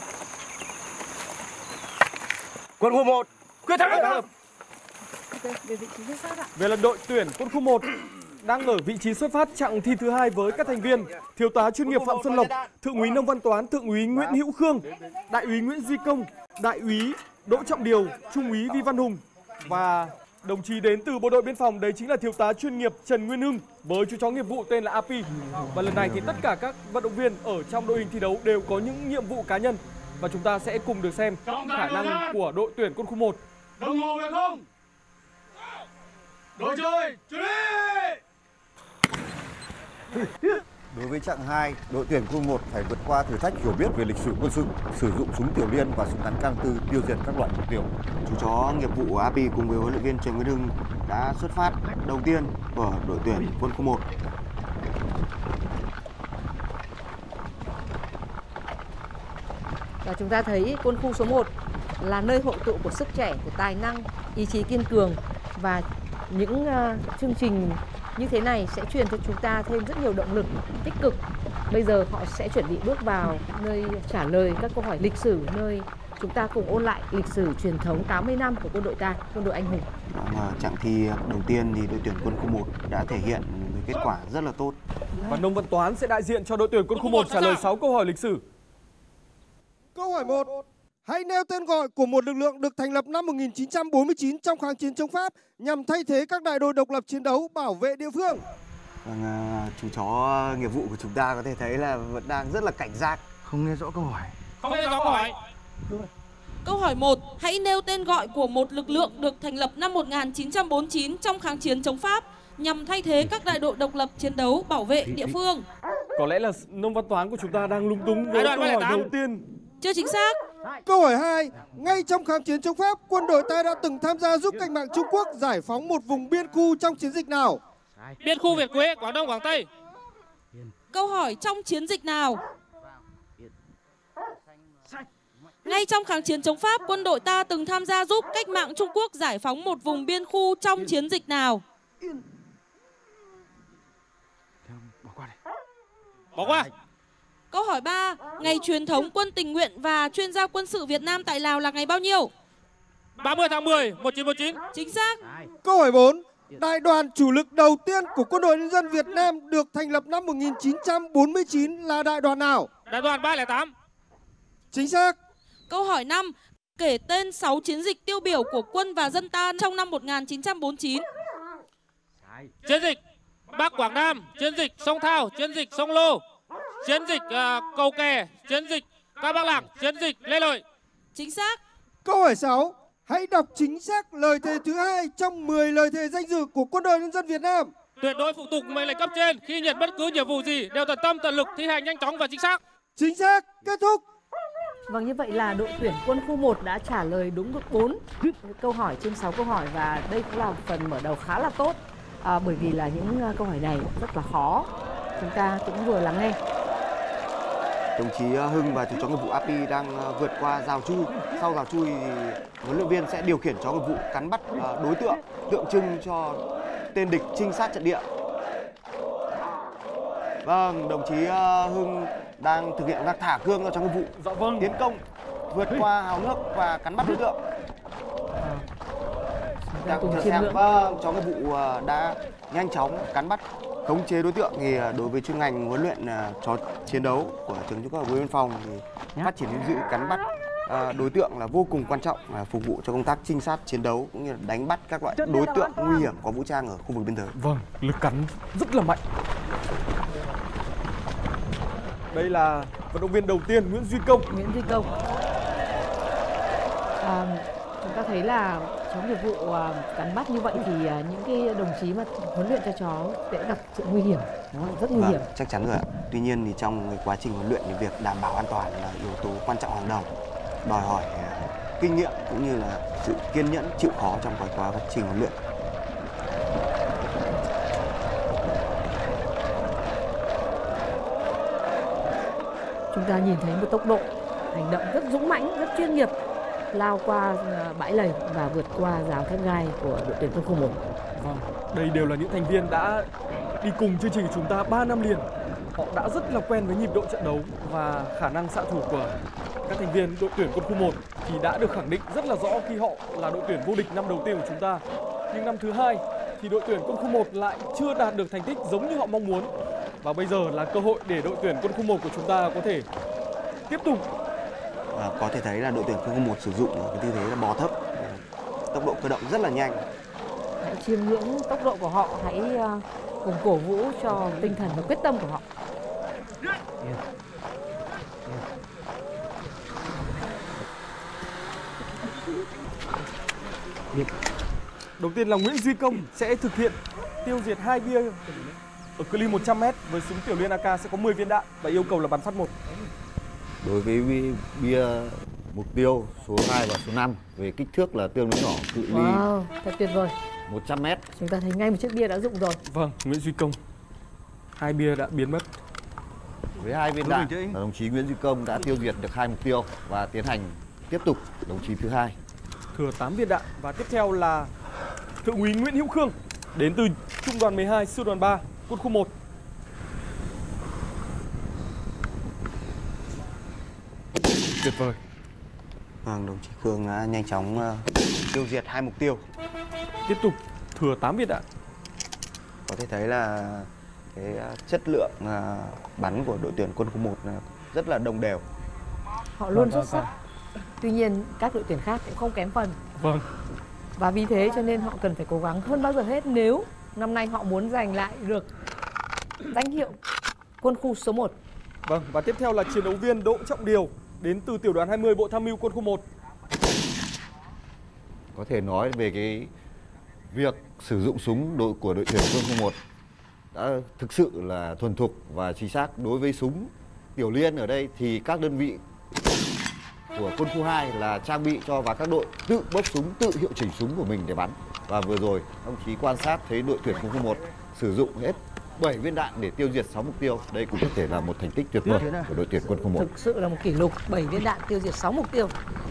Quân khu 1 quyết thắng. Về là đội tuyển quân khu 1 đang ở vị trí xuất phát chặng thi thứ 2 với các thành viên thiếu tá chuyên nghiệp Phạm Xuân Lộc, thượng úy Nông Văn Toán, thượng úy Nguyễn Hữu Khương, đại úy Nguyễn Duy Công, đại úy Đỗ Trọng Điều, trung úy Vi Văn Hùng và đồng chí đến từ bộ đội biên phòng, đấy chính là thiếu tá chuyên nghiệp Trần Nguyên Hưng với chú chó nghiệp vụ tên là AP. Và lần này thì tất cả các vận động viên ở trong đội hình thi đấu đều có những nhiệm vụ cá nhân và chúng ta sẽ cùng được xem khả năng của đội tuyển quân khu 1. Đồng hồ về không? Đội chơi, chuẩn bị! Đối với chặng 2, đội tuyển quân khu 1 phải vượt qua thử thách hiểu biết về lịch sử quân sự, sử dụng súng tiểu liên và súng ngắn K54 tiêu diệt các loại mục tiêu. Chú chó nghiệp vụ AP cùng với huấn luyện viên Trần Nguyên Hưng đã xuất phát đầu tiên của đội tuyển quân khu 1. Và chúng ta thấy quân khu số 1 là nơi hội tụ của sức trẻ, của tài năng, ý chí kiên cường, và những chương trình như thế này sẽ truyền cho chúng ta thêm rất nhiều động lực tích cực. Bây giờ họ sẽ chuẩn bị bước vào nơi trả lời các câu hỏi lịch sử, nơi chúng ta cùng ôn lại lịch sử truyền thống 80 năm của quân đội ta, quân đội anh hùng. Chặng thi đầu tiên thì đội tuyển quân khu 1 đã thể hiện kết quả rất là tốt. Và Nông Văn Toán sẽ đại diện cho đội tuyển quân khu 1 trả lời 6 câu hỏi lịch sử. Câu hỏi 1. Hãy nêu tên gọi của một lực lượng được thành lập năm 1949 trong kháng chiến chống Pháp nhằm thay thế các đại đội độc lập chiến đấu bảo vệ địa phương. Chú chó nghiệp vụ của chúng ta có thể thấy là vẫn đang rất là cảnh giác. Không nghe rõ câu hỏi. Không nghe rõ câu hỏi. Câu hỏi 1. Hãy nêu tên gọi của một lực lượng được thành lập năm 1949 trong kháng chiến chống Pháp nhằm thay thế các đại đội độc lập chiến đấu bảo vệ địa phương. Có lẽ là Nông Văn Toán của chúng ta đang lung túng với câu hỏi đầu tiên. Chưa chính xác. Câu hỏi 2. Ngay trong kháng chiến chống Pháp, quân đội ta đã từng tham gia giúp cách mạng Trung Quốc giải phóng một vùng biên khu trong chiến dịch nào? Biên khu Việt Quế, Quảng Đông, Quảng Tây. Câu hỏi trong chiến dịch nào? Ngay trong kháng chiến chống Pháp, quân đội ta từng tham gia giúp cách mạng Trung Quốc giải phóng một vùng biên khu trong chiến dịch nào? Bỏ qua. Câu hỏi 3. Ngày truyền thống quân tình nguyện và chuyên gia quân sự Việt Nam tại Lào là ngày bao nhiêu? 30 tháng 10, 1949. Chính xác. Câu hỏi 4. Đại đoàn chủ lực đầu tiên của Quân đội Nhân dân Việt Nam được thành lập năm 1949 là đại đoàn nào? Đại đoàn 308. Chính xác. Câu hỏi 5. Kể tên 6 chiến dịch tiêu biểu của quân và dân ta trong năm 1949. Chiến dịch Bắc Quảng Nam, chiến dịch sông Thao, chiến dịch sông Lô, chiến dịch Cầu Kè, chiến dịch Ca Bắc Lảng, chiến dịch Lê Lợi. Chính xác. Câu hỏi 6. Hãy đọc chính xác lời thề thứ 2 trong 10 lời thề danh dự của Quân đội Nhân dân Việt Nam. tuyệt đối phụ thuộc mệnh lệnh cấp trên, khi nhận bất cứ nhiệm vụ gì đều tận tâm tận lực thi hành nhanh chóng và chính xác. Chính xác, kết thúc. Vâng, như vậy là đội tuyển quân khu 1 đã trả lời đúng được 4 câu hỏi trên 6 câu hỏi và đây cũng là phần mở đầu khá là tốt bởi vì là những câu hỏi này rất là khó. Chúng ta cũng vừa lắng nghe. Đồng chí Hưng và chú chó nghiệp vụ API đang vượt qua rào chui. Sau rào chui thì huấn luyện viên sẽ điều khiển chó nghiệp vụ cắn bắt đối tượng tượng trưng cho tên địch trinh sát trận địa. Vâng, đồng chí Hưng đang thực hiện thả cương cho chó nghiệp vụ tiến công vượt qua hào nước và cắn bắt đối tượng. Vâng, chó nghiệp vụ đã nhanh chóng cắn bắt khống chế đối tượng. Thì đối với chuyên ngành huấn luyện chó chiến đấu của trường trung cấp bộ đội biên phòng thì phát triển lưu giữ cắn bắt đối tượng là vô cùng quan trọng, phục vụ cho công tác trinh sát chiến đấu cũng như là đánh bắt các loại đối tượng nguy hiểm có vũ trang ở khu vực biên giới. Vâng, lực cắn rất là mạnh. Đây là vận động viên đầu tiên Nguyễn Duy Công. Chúng ta thấy là chó nghiệp vụ cắn bắt như vậy thì những cái đồng chí mà huấn luyện cho chó sẽ gặp sự nguy hiểm, nó rất nguy hiểm. Chắc chắn rồi ạ. Tuy nhiên thì trong cái quá trình huấn luyện thì việc đảm bảo an toàn là yếu tố quan trọng hàng đầu, đòi hỏi kinh nghiệm cũng như là sự kiên nhẫn chịu khó trong quá trình huấn luyện. Chúng ta nhìn thấy một tốc độ hành động rất dũng mãnh, rất chuyên nghiệp, lao qua bãi lầy và vượt qua rào thép gai của đội tuyển quân khu 1. Vâng, đây đều là những thành viên đã đi cùng chương trình của chúng ta 3 năm liền. Họ đã rất là quen với nhịp độ trận đấu và khả năng xạ thủ của các thành viên đội tuyển quân khu 1 thì đã được khẳng định rất là rõ khi họ là đội tuyển vô địch năm đầu tiên của chúng ta. Nhưng năm thứ hai thì đội tuyển quân khu 1 lại chưa đạt được thành tích giống như họ mong muốn. Và bây giờ là cơ hội để đội tuyển quân khu 1 của chúng ta có thể tiếp tục. Có thể thấy là đội tuyển quân khu 1 sử dụng cái tư thế là bò thấp, tốc độ cơ động rất là nhanh. Hãy chiêm ngưỡng tốc độ của họ, hãy cùng cổ vũ cho tinh thần và quyết tâm của họ. Đầu tiên là Nguyễn Duy Công sẽ thực hiện tiêu diệt 2 bia ở cự ly 100m với súng tiểu liên AK sẽ có 10 viên đạn và yêu cầu là bắn phát 1. Đối với bia mục tiêu số 2 và số 5 về kích thước là tương đối nhỏ, cự ly thật tuyệt vời. 100m. Chúng ta thấy ngay một chiếc bia đã dụng rồi. Vâng, Nguyễn Duy Công. 2 bia đã biến mất. Với 2 viên đạn, đồng chí Nguyễn Duy Công đã tiêu diệt được 2 mục tiêu và tiến hành tiếp tục đồng chí thứ 2. Thừa 8 viên đạn và tiếp theo là Thượng úy Nguyễn Hữu Khương đến từ Trung đoàn 12 Sư đoàn 3 quân khu 1. Tuyệt vời. Vâng, đồng chí Khương đã nhanh chóng tiêu diệt 2 mục tiêu. Tiếp tục thừa 8 viên đạn. Có thể thấy là cái chất lượng bắn của đội tuyển quân khu 1 rất là đồng đều. Họ luôn xuất sắc. Tuy nhiên các đội tuyển khác cũng không kém phần. Vâng. Và vì thế cho nên họ cần phải cố gắng hơn bao giờ hết nếu năm nay họ muốn giành lại được danh hiệu quân khu số 1. Vâng, và tiếp theo là chiến đấu viên Đỗ Trọng Điều đến từ tiểu đoàn 20 Bộ Tham mưu quân khu 1. Có thể nói về cái việc sử dụng súng của đội tuyển quân khu 1 đã thực sự là thuần thục và chính xác. Đối với súng tiểu liên ở đây thì các đơn vị của quân khu 2 là trang bị cho và các đội tự bốc súng, tự hiệu chỉnh súng của mình để bắn. Và vừa rồi ông chí quan sát thấy đội tuyển quân khu 1 sử dụng hết 7 viên đạn để tiêu diệt 6 mục tiêu. Đây cũng có thể là một thành tích tuyệt vời của đội tuyển quân khu 1. Thực sự là một kỷ lục, 7 viên đạn tiêu diệt 6 mục tiêu.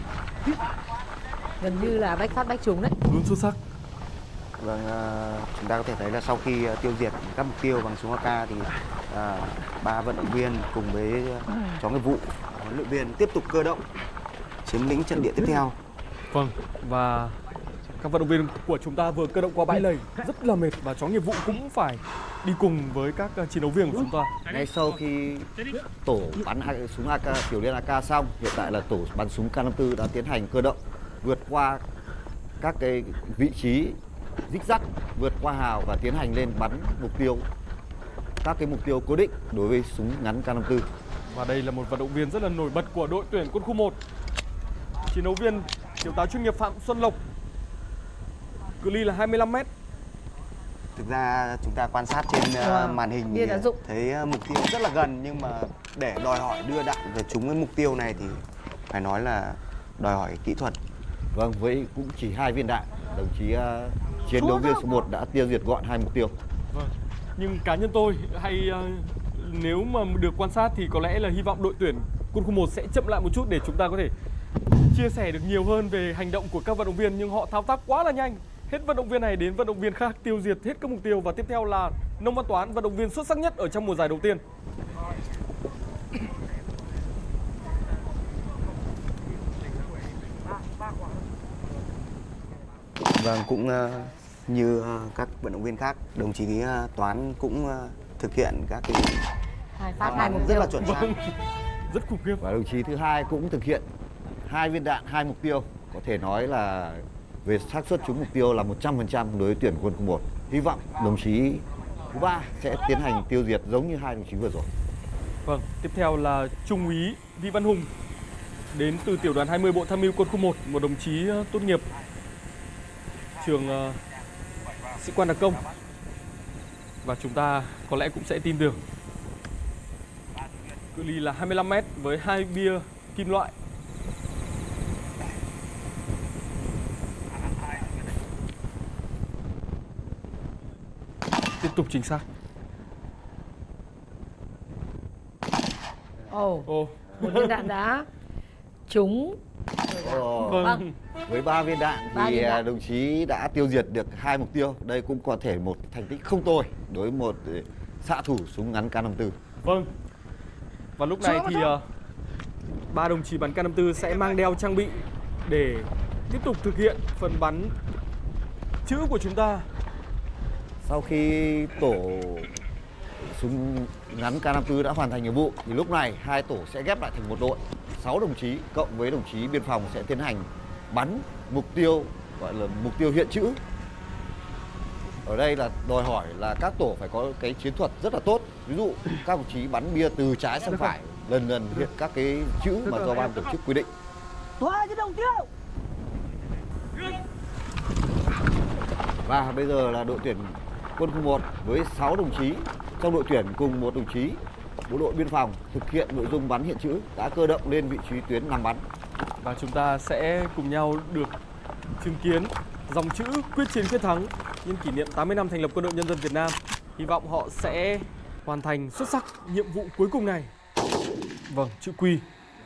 Gần như là bách phát bách trúng đấy. Luôn xuất sắc. Vâng, chúng ta có thể thấy là sau khi tiêu diệt các mục tiêu bằng súng AK thì 3 vận động viên cùng với chó nghiệp vụ, huấn luyện viên tiếp tục cơ động chiếm lĩnh trận địa tiếp theo. Vâng, và các vận động viên của chúng ta vừa cơ động qua bãi lầy rất là mệt và chó nghiệp vụ cũng phải đi cùng với các chiến đấu viên của chúng ta. Ngay sau khi tổ bắn súng AK tiểu liên AK xong, hiện tại là tổ bắn súng K54 đã tiến hành cơ động vượt qua các cái vị trí rích rắc, vượt qua hào và tiến hành lên bắn mục tiêu, các cái mục tiêu cố định đối với súng ngắn K54. Và đây là một vận động viên rất là nổi bật của đội tuyển quân khu 1. Chiến đấu viên thiếu tá chuyên nghiệp Phạm Xuân Lộc. Cự ly là 25m. Thực ra chúng ta quan sát trên màn hình thì thấy mục tiêu rất là gần, nhưng mà để đòi hỏi đưa đạn về trúng cái mục tiêu này thì phải nói là đòi hỏi kỹ thuật. Vâng, với cũng chỉ 2 viên đạn, đồng chí chiến đấu viên số 1 đã tiêu diệt gọn 2 mục tiêu. Vâng. Nhưng cá nhân tôi hay nếu mà được quan sát thì có lẽ là hy vọng đội tuyển quân khu 1 sẽ chậm lại một chút để chúng ta có thể chia sẻ được nhiều hơn về hành động của các vận động viên, nhưng họ thao tác quá là nhanh. Hết vận động viên này đến vận động viên khác tiêu diệt hết các mục tiêu, và tiếp theo là Nông Văn Toán, vận động viên xuất sắc nhất ở trong mùa giải đầu tiên. Vâng, cũng như các vận động viên khác, đồng chí Toán cũng thực hiện các cái hai mục rất tiêu là chuẩn xác. Rất khủng khiếp. Và đồng chí thứ hai cũng thực hiện 2 viên đạn 2 mục tiêu, có thể nói là về xác suất trúng mục tiêu là 100% đối với tuyển quân khu 1. Hy vọng đồng chí thứ ba sẽ tiến hành tiêu diệt giống như 2 đồng chí vừa rồi. Vâng, tiếp theo là Trung úy Vi Văn Hùng đến từ tiểu đoàn 20 Bộ Tham mưu quân khu 1, một đồng chí tốt nghiệp trường sĩ quan đặc công, và chúng ta có lẽ cũng sẽ tin tưởng. Cự ly là 25 m với 2 bia kim loại. Tiếp tục chính xác. Một viên đạn đã trúng. Vâng. Với 3 viên đạn thì đồng chí đã tiêu diệt được 2 mục tiêu. Đây cũng có thể một thành tích không tồi đối với một xạ thủ súng ngắn K54. Vâng. Và lúc này thì 3 đồng chí bắn K54 sẽ mang đeo trang bị để tiếp tục thực hiện phần bắn chữ của chúng ta. Sau khi tổ súng ngắn K54 đã hoàn thành nhiệm vụ thì lúc này 2 tổ sẽ ghép lại thành một đội. 6 đồng chí cộng với đồng chí biên phòng sẽ tiến hành bắn mục tiêu, gọi là mục tiêu hiện chữ. Ở đây là đòi hỏi là các tổ phải có cái chiến thuật rất là tốt. Ví dụ các đồng chí bắn bia từ trái sang phải, lần lần hiện các cái chữ mà do ban tổ chức quy định. Và bây giờ là đội tuyển quân khu 1 với 6 đồng chí trong đội tuyển cùng một đồng chí bộ đội biên phòng thực hiện nội dung bắn hiện chữ, đã cơ động lên vị trí tuyến nằm bắn. Và chúng ta sẽ cùng nhau được chứng kiến dòng chữ quyết chiến quyết thắng nhân kỷ niệm 80 năm thành lập Quân đội Nhân dân Việt Nam. Hy vọng họ sẽ hoàn thành xuất sắc nhiệm vụ cuối cùng này. Vâng, chữ Quy.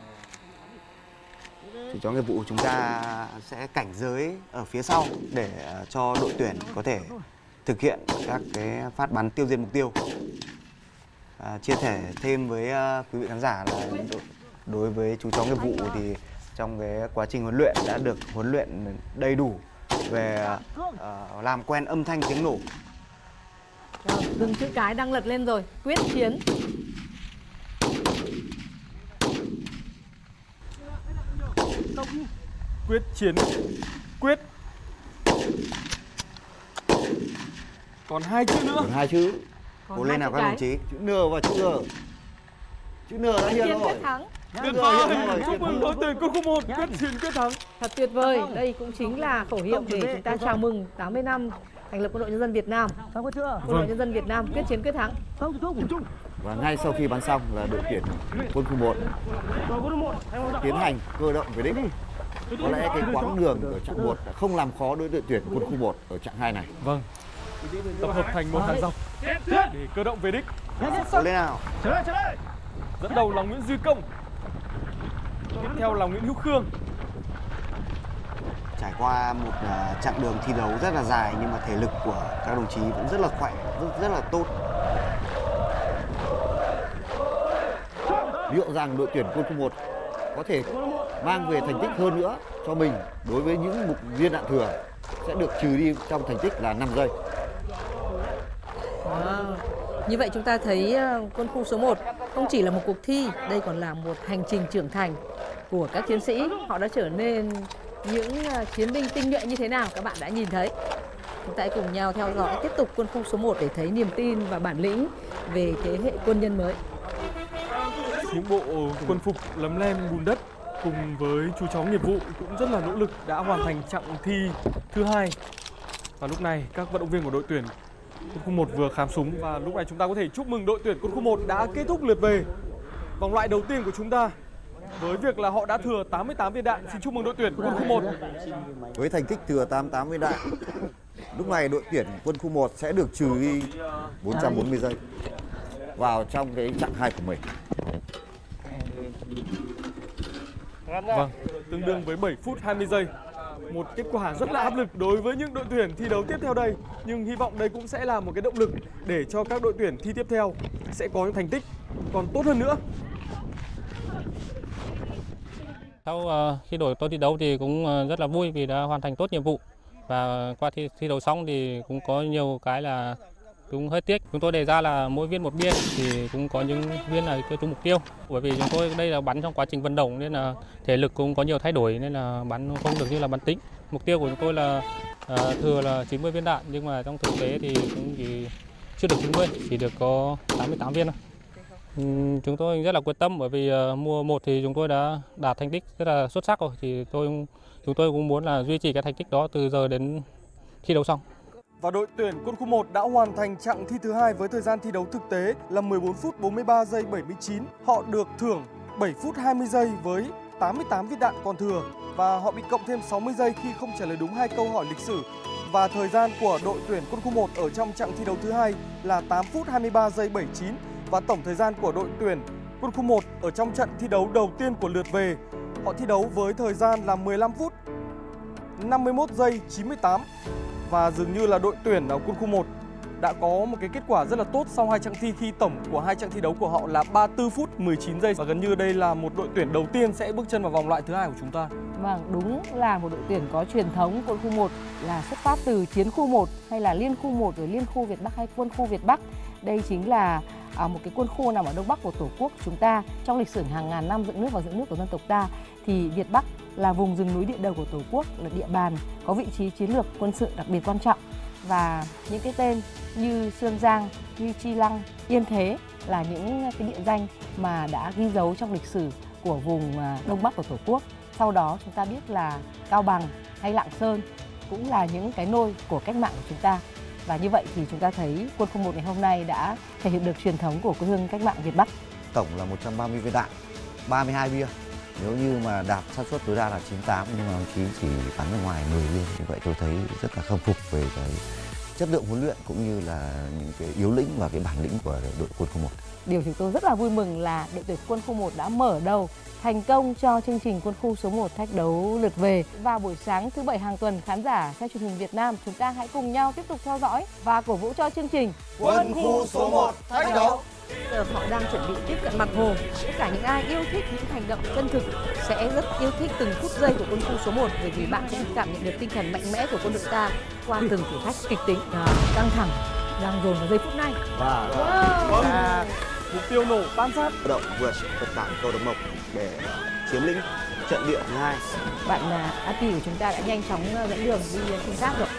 Thì cho nghiệp vụ chúng ta sẽ cảnh giới ở phía sau để cho đội tuyển có thể thực hiện các cái phát bắn tiêu diệt mục tiêu. Chia sẻ thêm với quý vị khán giả là đối với chú chó nghiệp vụ thì trong cái quá trình huấn luyện đã được huấn luyện đầy đủ về làm quen âm thanh tiếng nổ. Dừng chữ cái đang lật lên rồi. Quyết chiến. Quyết chiến quyết. Còn 2 chữ nữa. Còn 2 chữ. Cố lên nào các đồng chí. Chữ N và chữ G. Chữ N đã hiện rồi. Tuyệt vời, chúc mừng đội tuyển quân khu 1 quyết chiến quyết thắng. Thật tuyệt vời. Đây cũng chính là khẩu hiệu để chúng ta chào mừng 80 năm thành lập Quân đội Nhân dân Việt Nam. Quân đội Nhân dân Việt Nam quyết chiến quyết thắng. Và ngay sau khi bắn xong là đội tuyển quân khu 1 tiến hành cơ động về đích. Có lẽ cái quãng đường ở chặng 1 đã không làm khó đối với đội tuyển quân khu 1 ở chặng 2 này. Vâng. Tập hợp thành một hàng dọc để cơ động về đích. Cố lên nào. Dẫn đầu là Nguyễn Duy Công. Tiếp theo là Nguyễn Hữu Khương. Trải qua một chặng đường thi đấu rất là dài nhưng mà thể lực của các đồng chí vẫn rất là khỏe, rất là tốt. Liệu rằng đội tuyển quân khu 1 có thể mang về thành tích hơn nữa cho mình đối với những mục viên đạn thừa sẽ được trừ đi trong thành tích là 5 giây. Như vậy chúng ta thấy quân khu số 1 không chỉ là một cuộc thi, đây còn là một hành trình trưởng thành của các chiến sĩ. Họ đã trở nên những chiến binh tinh nhuệ như thế nào các bạn đã nhìn thấy. Chúng ta hãy cùng nhau theo dõi tiếp tục quân khu số 1 để thấy niềm tin và bản lĩnh về thế hệ quân nhân mới. Những bộ quân phục lấm lem bùn đất cùng với chú chó nghiệp vụ cũng rất là nỗ lực đã hoàn thành chặng thi thứ 2. Và lúc này các vận động viên của đội tuyển Quân khu 1 vừa khám súng và lúc này chúng ta có thể chúc mừng đội tuyển quân khu 1 đã kết thúc lượt về vòng loại đầu tiên của chúng ta với việc là họ đã thừa 88 viên đạn. Xin chúc mừng đội tuyển quân khu 1. Với thành tích thừa 88 viên đạn, lúc này đội tuyển quân khu 1 sẽ được trừ đi 440 giây vào trong cái chặng 2 của mình. Vâng, tương đương với 7 phút 20 giây. Một kết quả rất là áp lực đối với những đội tuyển thi đấu tiếp theo đây. Nhưng hy vọng đây cũng sẽ là một cái động lực để cho các đội tuyển thi tiếp theo sẽ có những thành tích còn tốt hơn nữa. Sau khi đội tôi thi đấu thì cũng rất là vui vì đã hoàn thành tốt nhiệm vụ. Và qua thi đấu xong thì cũng có nhiều cái là cũng hơi tiếc. Chúng tôi đề ra là mỗi viên một biên thì cũng có những viên là chưa trúng mục tiêu. Bởi vì chúng tôi đây là bắn trong quá trình vận động nên là thể lực cũng có nhiều thay đổi nên là bắn không được như là bắn tính. Mục tiêu của chúng tôi là thừa là 90 viên đạn nhưng mà trong thực tế thì cũng chỉ chưa được 90, chỉ được có 88 viên thôi. Chúng tôi rất là quyết tâm bởi vì mùa 1 thì chúng tôi đã đạt thành tích rất là xuất sắc rồi thì chúng tôi cũng muốn là duy trì cái thành tích đó từ giờ đến thi đấu xong. Và đội tuyển quân khu 1 đã hoàn thành chặng thi thứ 2 với thời gian thi đấu thực tế là 14 phút 43 giây 79. Họ được thưởng 7 phút 20 giây với 88 viên đạn còn thừa và họ bị cộng thêm 60 giây khi không trả lời đúng 2 câu hỏi lịch sử. Và thời gian của đội tuyển quân khu 1 ở trong chặng thi đấu thứ 2 là 8 phút 23 giây 79 và tổng thời gian của đội tuyển quân khu 1 ở trong trận thi đấu đầu tiên của lượt về, họ thi đấu với thời gian là 15 phút 51 giây 98. Và dường như là đội tuyển ở quân khu 1 đã có một cái kết quả rất là tốt sau 2 chặng thi khi tổng của 2 chặng thi đấu của họ là 34 phút 19 giây. Và gần như đây là một đội tuyển đầu tiên sẽ bước chân vào vòng loại thứ 2 của chúng ta. Vâng, đúng là một đội tuyển có truyền thống. Quân khu 1 là xuất phát từ chiến khu 1 hay là liên khu 1 rồi liên khu Việt Bắc hay quân khu Việt Bắc. Đây chính là một cái quân khu nằm ở đông bắc của Tổ quốc chúng ta. Trong lịch sử hàng ngàn năm dựng nước và dựng nước của dân tộc ta thì Việt Bắc là vùng rừng núi địa đầu của Tổ quốc, là địa bàn có vị trí chiến lược quân sự đặc biệt quan trọng. Và những cái tên như Sơn Giang, như Chi Lăng, Yên Thế là những cái địa danh mà đã ghi dấu trong lịch sử của vùng đông bắc của Tổ quốc. Sau đó chúng ta biết là Cao Bằng hay Lạng Sơn cũng là những cái nôi của cách mạng của chúng ta. Và như vậy thì chúng ta thấy quân khu 1 ngày hôm nay đã thể hiện được truyền thống của quê hương cách mạng Việt Bắc. Tổng là 130 viên đạn, 32 bia. Nếu như mà đạt xác suất tối đa là 98 nhưng mà đồng chí chỉ bắn ra ngoài 10 viên. Như vậy tôi thấy rất là khâm phục về cái chất lượng huấn luyện cũng như là những cái yếu lĩnh và cái bản lĩnh của đội quân khu 1. Điều chúng tôi rất là vui mừng là đội tuyển quân khu 1 đã mở đầu thành công cho chương trình quân khu số 1 thách đấu lượt về. Vào buổi sáng thứ 7 hàng tuần, khán giả xem truyền hình Việt Nam chúng ta hãy cùng nhau tiếp tục theo dõi và cổ vũ cho chương trình Quân khu số 1 thách đấu. Giờ họ đang chuẩn bị tiếp cận mặt hồ. Tất cả những ai yêu thích những hành động chân thực sẽ rất yêu thích từng phút giây của quân khu số 1 bởi vì bạn sẽ cảm nhận được tinh thần mạnh mẽ của quân đội ta qua từng thử thách kịch tính, căng thẳng đang dồn vào giây phút này. Và mục tiêu nổ tan sát. Động vượt Nhật Bản cầu Đồng Mộc để chiếm lĩnh trận địa thứ 2. Bạn Ati của chúng ta đã nhanh chóng dẫn đường đi trinh sát rồi.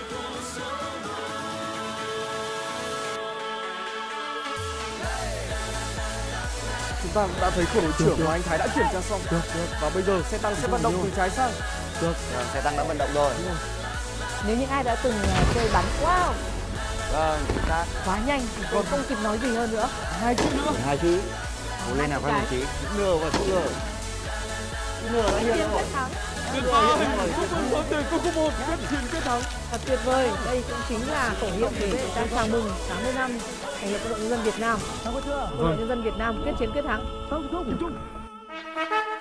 Chúng ta cũng đã thấy của đội trưởng và anh Thái đã kiểm tra xong. Và bây giờ xe tăng sẽ vận động từ trái sang. Xe tăng đã vận động rồi. Nếu những ai đã từng chơi bắn, wow, Vâng, quá nhanh, còn không kịp nói gì hơn nữa. 2 chữ nữa. 2 chữ. Cố lên nào các đồng chí. Nửa và chữ nửa. Nửa đã hiện rồi. Tuyệt vời. Đội tuyển quân khu 1 quyết chiến quyết thắng. Thật tuyệt vời. Đây cũng chính là khẩu hiệu để chúng ta chào mừng 80 năm thành lập Quân đội Nhân dân Việt Nam. Quân đội Nhân dân Việt Nam quyết chiến quyết thắng. Không.